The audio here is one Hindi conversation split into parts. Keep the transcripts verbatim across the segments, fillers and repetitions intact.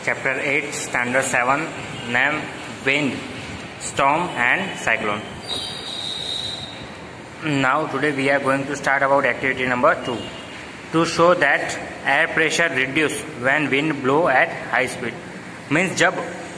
Chapter eight, Standard seven, name Wind, Storm and Cyclone. Now today we are going to start about activity number two. To show that air pressure reduce when wind blow at high speed. Means जब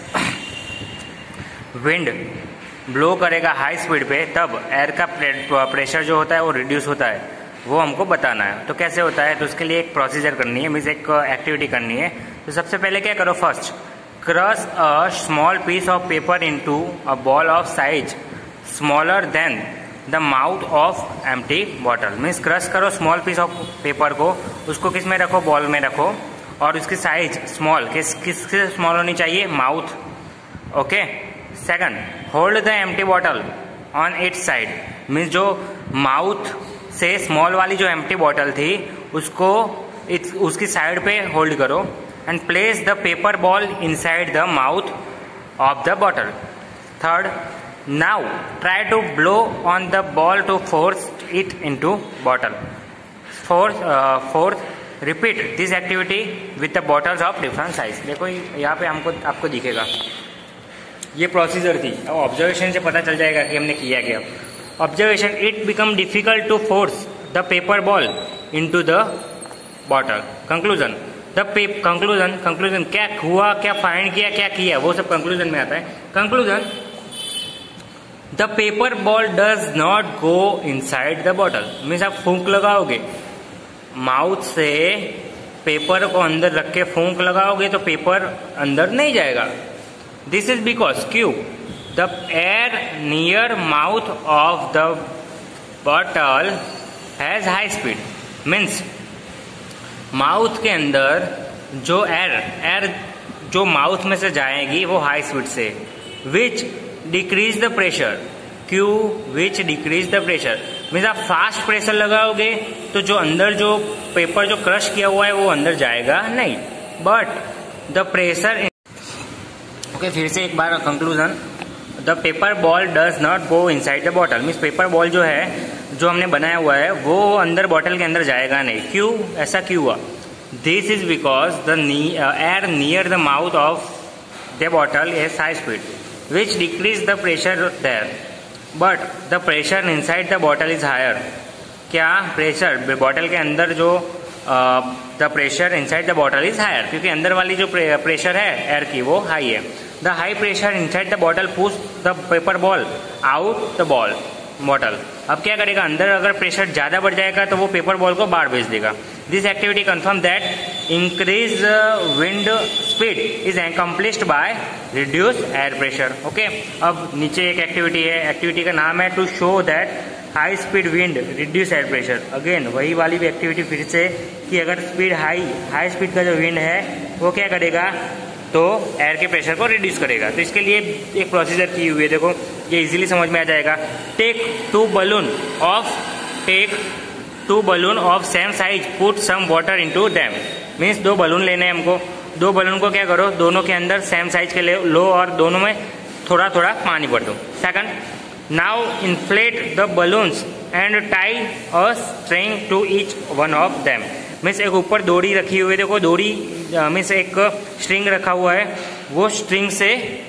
wind blow करेगा हाई स्पीड पे तब एयर का प्रेशर जो होता है वो रिड्यूस होता है, वो हमको बताना है. तो कैसे होता है, तो उसके लिए एक प्रोसीजर करनी है, मीन्स एक एक्टिविटी करनी है. तो सबसे पहले क्या करो, first crush a small piece of paper into a ball of size smaller than the mouth of empty bottle. Means crush करो स्मॉल पीस ऑफ पेपर को, उसको किस में रखो, बॉल में रखो, और उसकी साइज स्मॉल, किस किससे स्मॉल होनी चाहिए, mouth. Okay. Second, hold the empty bottle on its side. Means जो माउथ से स्मॉल वाली जो एम्प्टी बॉटल थी उसको इट्स उसकी साइड पे होल्ड करो and place the paper ball inside the mouth of the bottle. Third, now try to blow on the ball to force it into bottle. Fourth, uh, fourth repeat this activity with the bottles of different size. देखो यहाँ पे हमको आपको दिखेगा ये प्रोसीजर थी. अब ऑब्जर्वेशन से पता चल जाएगा कि हमने किया क्या. Observation, it become difficult to force the paper ball into the bottle. Conclusion, the pep conclusion conclusion क्या हुआ, क्या फाइंड किया, क्या किया, वो सब कंक्लूजन में आता है. Conclusion, the paper ball does not go inside the bottle. Means आप फूंक लगाओगे, माउथ से पेपर को अंदर रख के फूंक लगाओगे तो पेपर अंदर नहीं जाएगा. This is because Q the air near mouth of the bottle has high speed. Means mouth के अंदर जो एयर एयर जो माउथ में से जाएगी वो हाई स्पीड से, which decrease the pressure. Q which decrease the pressure. Means आप फास्ट प्रेशर लगाओगे तो जो अंदर जो पेपर जो क्रश किया हुआ है वो अंदर जाएगा नहीं, बट द प्रेशर. ओके, फिर से एक बार conclusion, the paper ball does not go inside the bottle. Means paper ball जो है जो हमने बनाया हुआ है वो अंदर बॉटल के अंदर जाएगा नहीं. क्यों, ऐसा क्यों हुआ? This is because the air near the mouth of the bottle is high speed which decrease the pressure there, but the pressure inside the bottle is higher. क्या प्रेशर बॉटल के अंदर जो the pressure inside the bottle is higher, क्योंकि अंदर वाली जो प्रेशर है एयर की वो हाई है. The high pressure inside the bottle push the paper ball out the ball bottle. अब क्या करेगा, अंदर अगर प्रेशर ज्यादा बढ़ जाएगा तो वो पेपर बॉल को बाहर भेज देगा. This activity confirm that increase wind speed is accomplished by reduce air pressure. Okay. अब नीचे एक एक्टिविटी है, एक्टिविटी का नाम है to show that high speed wind reduce air pressure. Again वही वाली भी एक्टिविटी फिर से कि अगर स्पीड हाई हाई स्पीड का जो विंड है वो क्या करेगा, तो एयर के प्रेशर को रिड्यूस करेगा. तो इसके लिए एक प्रोसीजर की हुई है, देखो ये इजीली समझ में आ जाएगा. Take two balloon of take two balloon of same size, put some water into them. Means दो बलून लेने हैं हमको, दो बलून को क्या करो, दोनों के अंदर सेम साइज के ले लो और दोनों में थोड़ा थोड़ा पानी भर दो. Second, now inflate the balloons and tie a string to each one of them. Means एक ऊपर डोरी रखी हुई है, देखो डोरी मीन्स एक स्ट्रिंग रखा हुआ है, वो स्ट्रिंग से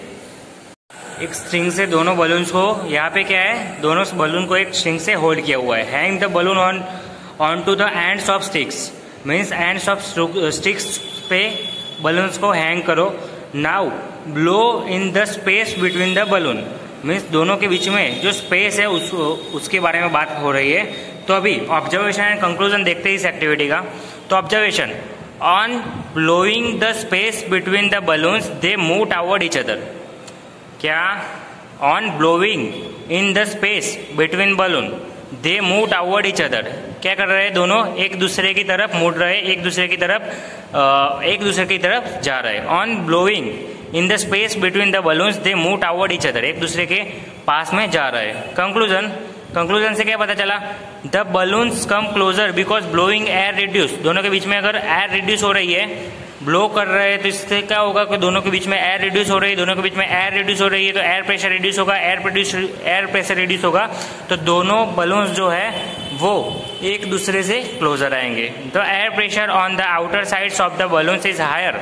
एक स्ट्रिंग से दोनों बलून्स को, यहाँ पे क्या है, दोनों बलून को एक स्ट्रिंग से होल्ड किया हुआ है. Hang the balloon on on to the ends of sticks. Means ends of sticks पे बलून्स को हैंग करो. Now blow in the space between the balloon. Means दोनों के बीच में जो स्पेस है उस उसके बारे में बात हो रही है. तो अभी ऑब्जर्वेशन एंड कंक्लूजन देखते हैं इस एक्टिविटी का. तो observation, on blowing the space between the balloons they move toward each other. क्या, on blowing in the space between balloon they move toward each other. क्या कर रहे हैं, दोनों एक दूसरे की तरफ मुड़ रहे, एक दूसरे की तरफ एक दूसरे की तरफ जा रहे. On blowing in the space between the balloons they move toward each other, एक दूसरे के पास में जा रहे. कंक्लूजन, कंक्लूजन से क्या पता चला, the balloons come closer because blowing air reduce. दोनों के बीच में अगर एयर रिड्यूस हो रही है, ब्लो कर रहे हैं, तो इससे क्या होगा कि दोनों के बीच में एयर रिड्यूस हो रही है, दोनों के बीच में एयर रिड्यूस हो रही है तो एयर प्रेशर रिड्यूस होगा, air produce air pressure reduce होगा, तो दोनों बलून्स जो है वो एक दूसरे से क्लोजर आएंगे. The air pressure on the outer sides of the balloons is higher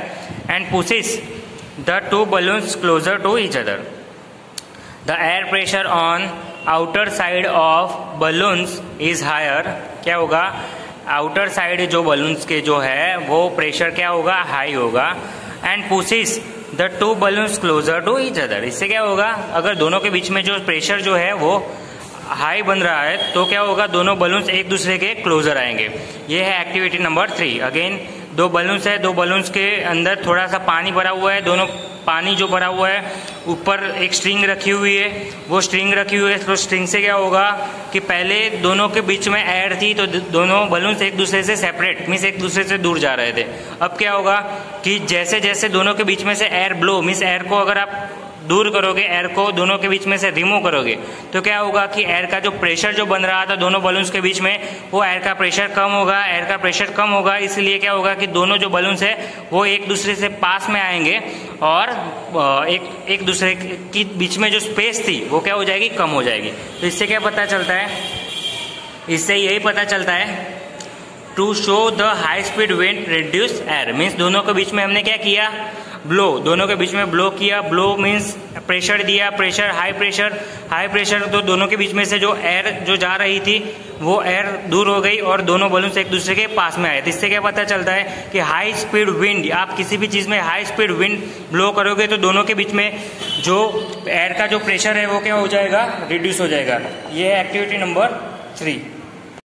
and pushes the two balloons closer to each other. The air pressure on outer side of balloons is higher. क्या होगा, आउटर साइड जो बलून्स के जो है वो प्रेशर क्या होगा, हाई होगा. And pushes the two balloons closer to each other. इससे क्या होगा, अगर दोनों के बीच में जो प्रेशर जो है वो हाई बन रहा है तो क्या होगा, दोनों बलून्स एक दूसरे के क्लोजर आएंगे. ये है एक्टिविटी नंबर थ्री. अगेन दो बलून्स है, दो बलून्स के अंदर थोड़ा सा पानी भरा हुआ है. दोनों पानी जो भरा हुआ है ऊपर एक स्ट्रिंग रखी हुई है, वो स्ट्रिंग रखी हुई है. तो स्ट्रिंग से क्या होगा कि पहले दोनों के बीच में एयर थी तो दोनों बलून्स एक दूसरे से सेपरेट मीन्स एक दूसरे से दूर जा रहे थे. अब क्या होगा कि जैसे जैसे दोनों के बीच में से एयर ब्लो मीन्स एयर को अगर आप दूर करोगे, एयर को दोनों के बीच में से रिमूव करोगे तो क्या होगा कि एयर का जो प्रेशर जो बन रहा था दोनों बलून्स के बीच में वो एयर का प्रेशर कम होगा. एयर का प्रेशर कम होगा इसलिए क्या होगा कि दोनों जो बलून्स है वो एक दूसरे से पास में आएंगे और एक एक दूसरे के बीच में जो स्पेस थी वो क्या हो जाएगी, कम हो जाएगी. तो इससे क्या पता चलता है, इससे यही पता चलता है to show the high speed wind reduce air means दोनों के बीच में हमने क्या किया, ब्लो, दोनों के बीच में ब्लो किया. ब्लो मीन्स प्रेशर दिया, pressure high pressure high pressure तो दोनों के बीच में से जो एयर जो जा रही थी वो एयर दूर हो गई और दोनों बलून्स एक दूसरे के पास में आए. तो इससे क्या पता चलता है कि हाई स्पीड विंड, आप किसी भी चीज़ में हाई स्पीड विंड ब्लो करोगे तो दोनों के बीच में जो एयर का जो प्रेशर है वो क्या हो जाएगा, रिड्यूस हो जाएगा. ये है एक्टिविटी नंबर थ्री.